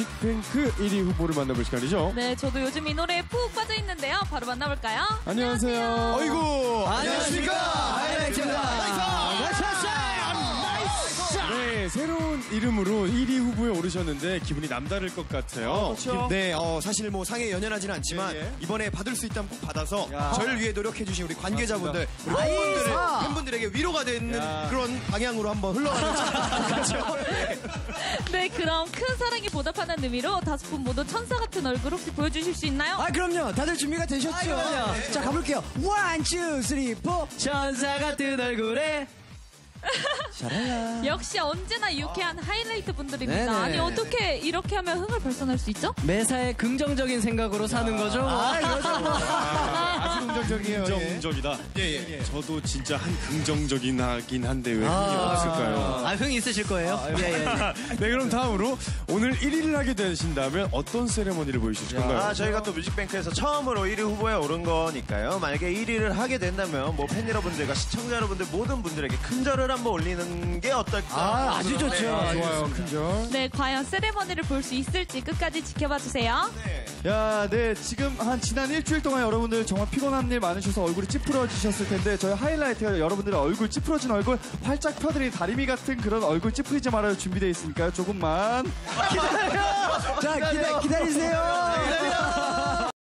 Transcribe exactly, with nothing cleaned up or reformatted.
뮤직뱅크 일 위 후보를 만나볼 시간이죠. 네, 저도 요즘 이 노래에 푹 빠져 있는데요. 바로 만나볼까요? 안녕하세요. 안녕하세요. 어이구. 안녕하십니까. 하이라이트입니다. 네, 새로운 이름으로 일 위 후보에 오르셨는데 기분이 남다를 것 같아요. 어, 그렇죠. 네, 어, 사실 뭐 상에 연연하지는 않지만 예, 예. 이번에 받을 수 있다면 꼭 받아서 야. 저를 위해 노력해주신 우리 관계자분들, 우리 팬분들의, 팬분들에게 위로가 되는 야. 그런 방향으로 한번 흘러가는 그렇죠. 네, 그럼 큰 사랑에 보답하는 의미로 다섯 분 모두 천사 같은 얼굴 혹시 보여주실 수 있나요? 아, 그럼요. 다들 준비가 되셨죠? 아, 네. 자, 가볼게요. 원, 투, 쓰리, 포. 천사 같은 얼굴에 역시 언제나 유쾌한 하이라이트 분들입니다. 네네. 아니, 어떻게 이렇게 하면 흥을 발산할 수 있죠? 매사에 긍정적인 생각으로 사는 거죠. 아, 이거죠. 아주 긍정적이에요. 긍정적이다. 예, 예, 예. 저도 진짜 한 긍정적인 하긴 한데 왜 흥이 아. 없을까요? 아, 흥 있으실 거예요? 예, 예. 네, 그럼 다음으로 오늘 일 위를 하게 되신다면 어떤 세레머니를 보여주실 건가요? 아, 저희가 또 뮤직뱅크에서 처음으로 일 위 후보에 오른 거니까요. 만약에 일 위를 하게 된다면 뭐 팬 여러분들과 시청자 여러분들 모든 분들에게 큰 절을 한번 올리는 게 어떨까? 아, 아주 좋죠. 아, 좋아요. 큰절. 네, 과연 세레머니를 볼 수 있을지 끝까지 지켜봐 주세요. 야, 네. 지금 한 지난 일주일 동안 여러분들 정말 피곤한 일 많으셔서 얼굴이 찌푸러지셨을 텐데 저희 하이라이트가 여러분들의 얼굴 찌푸러진 얼굴 활짝 펴드린 다리미 같은 그런 얼굴 찌푸리지 말아요 준비되어 있으니까요. 조금만 자, 기다, 기다리세요.